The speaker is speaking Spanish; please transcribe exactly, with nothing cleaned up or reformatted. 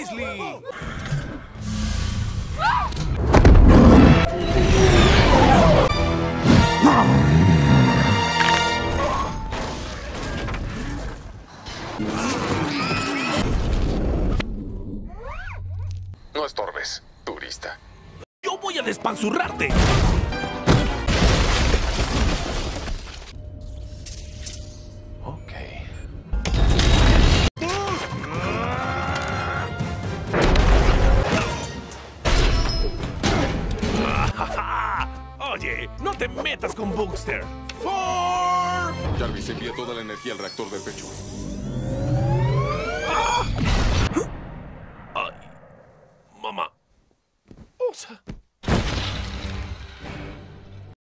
Grizzly! No estorbes, turista. ¡Yo voy a despanzurrarte! Ok. Oye, no te metas con Bookster. ¡For! Jarvis envía toda la energía al reactor del pecho. ¡Ah!